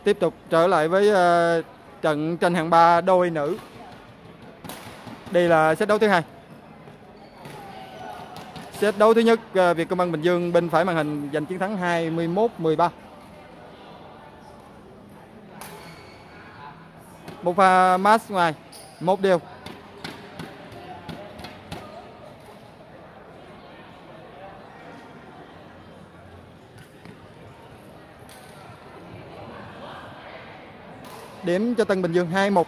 Tiếp tục trở lại với trận tranh hạng 3 đôi nữ. Đây là set đấu thứ hai. Set đấu thứ nhất, Vietcombank Bình Dương bên phải màn hình giành chiến thắng 21-13. Một pha match ngoài, một điều. Điểm cho Tân Bình Dương 2-1.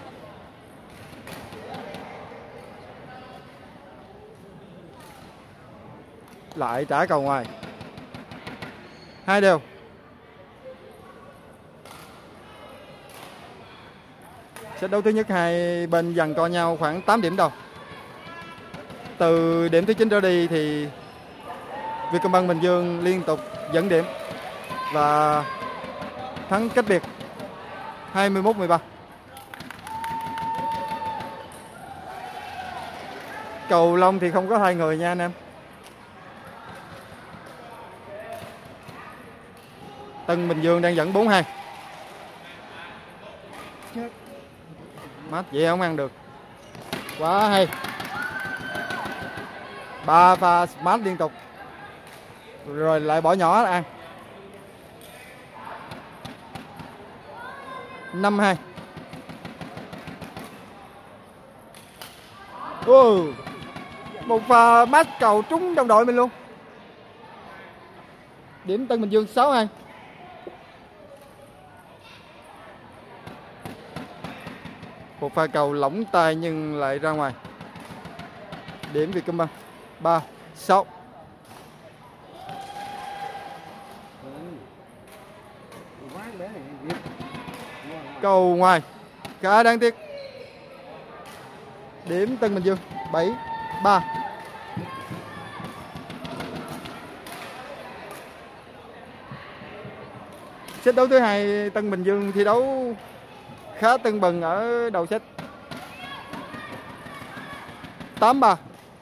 Lại trả cầu ngoài. 2 đều. Set đấu thứ nhất hai bên giằng co nhau khoảng 8 điểm đầu. Từ điểm thứ 9 trở đi thì Vietcombank Bình Dương liên tục dẫn điểm và thắng cách biệt 21-13. Cầu lông thì không có hai người nha anh em. Tân Bình Dương đang dẫn 4-2. Mát vậy không ăn được. Quá hay. 3 pha smart liên tục. Rồi lại bỏ nhỏ ăn. 5-2. Một pha mát cầu trúng đồng đội mình luôn. Điểm Tân Bình Dương 6-2. Một pha cầu lỏng tay nhưng lại ra ngoài. Điểm Vietcombank 3-6. Cầu ngoài khá đáng tiếc. Điểm Tân Bình Dương 7-3. Set đấu thứ hai Tân Bình Dương thi đấu khá tưng bừng ở đầu set. 8-3.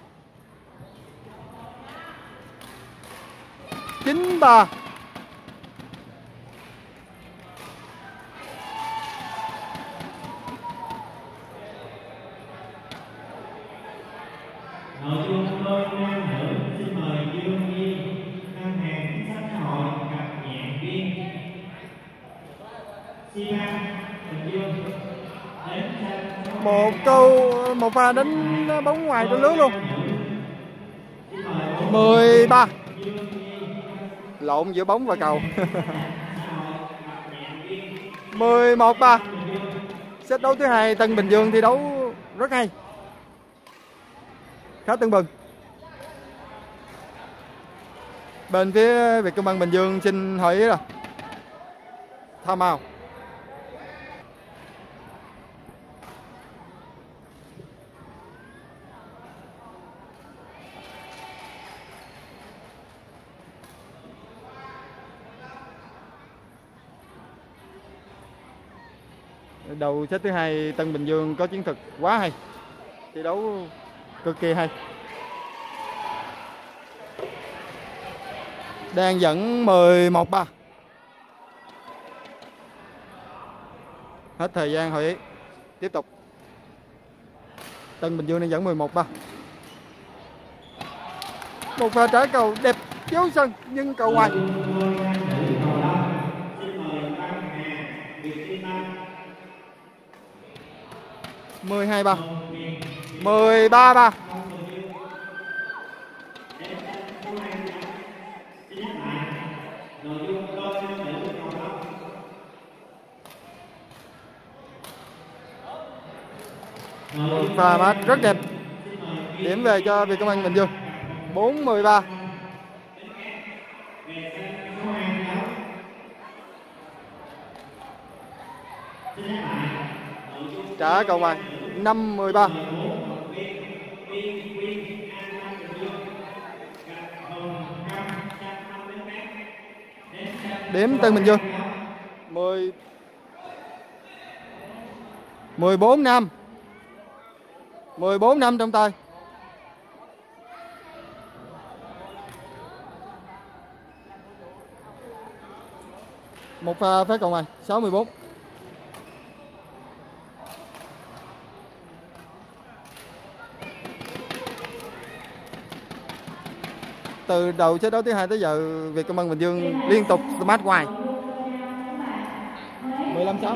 9-3. Nội dung đôi nam nữ xin mời Dương Nhi, ngân hàng chính sách xã hội gặp nhạn viên. Một pha đánh bóng ngoài trong lưới luôn. 13. Lộn giữa bóng và cầu. 11-3. Set đấu thứ hai Tân Bình Dương thi đấu rất hay, khá tưng bừng. Bên phía Vietcombank Bình Dương xin hỏi ý rồi. Time out. Đầu set thứ hai Tân Bình Dương có chiến thuật quá hay, thi đấu cực kỳ hay. Đang dẫn 11-3. Hết thời gian hội ý. Tiếp tục. Tân Bình Dương đang dẫn 11-3. Một pha trả cầu đẹp chiếu sân nhưng cầu ngoài. 12-3. 13-3. Một pha mát rất đẹp. Điểm về cho Vietcombank Bình Dương 4-13. Trả cầu ngoài 5-13. Điểm Tân Bình Dương 14-5. 14-5 trong tay. Một pha phát cầu ngoài 6-14. từ đầu set đấu thứ 2 tới giờ Vietcombank Bình Dương liên tục smash ngoài. 15-6.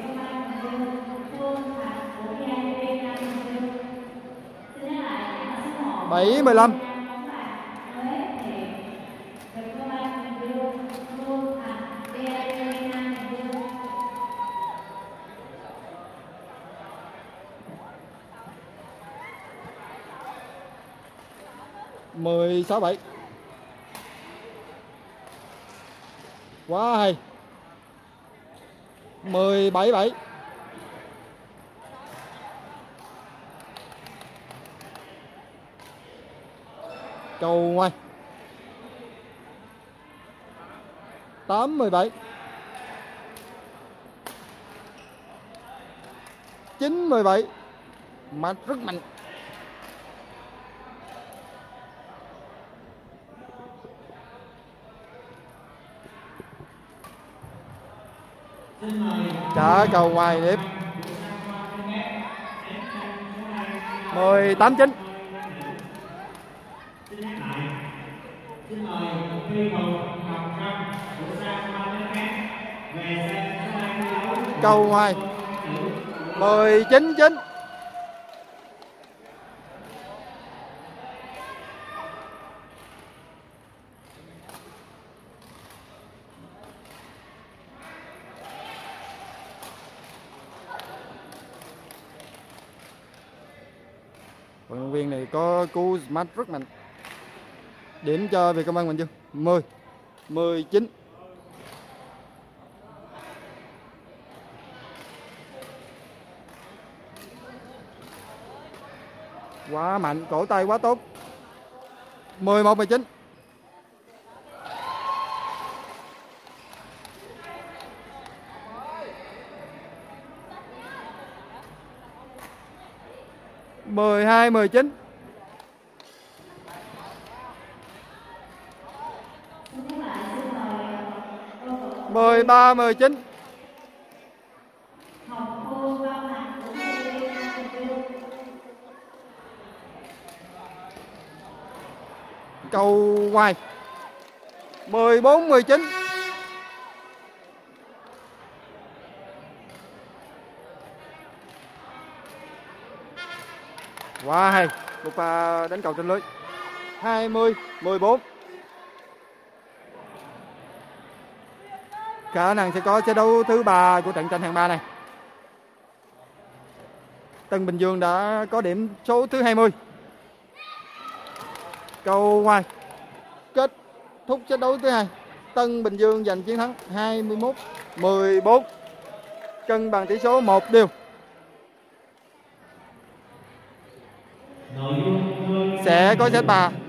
7-15. Mười 6-7. Quá hay. 17-7. Cầu ngoài. 8-17. 9-17. Mà rất mạnh. Trả cầu ngoài tiếp. 18-9. Cầu ngoài. 19-9. Vận động viên này có cú smash rất mạnh. Điểm cho Vietcombank Bình Dương 10-19. Quá mạnh, cổ tay quá tốt. 11-19. 12-19. 13-19. Cầu ngoài. 14-19. Quá hay, một pha đánh cầu trên lưới. 20-14. Khả năng sẽ có trận đấu thứ 3 của trận tranh hạng 3 này. Tân Bình Dương đã có điểm số thứ 20. Cầu ngoài. Kết thúc trận đấu thứ 2. Tân Bình Dương giành chiến thắng 21-14. Cân bằng tỷ số 1-1. Sẽ có set 3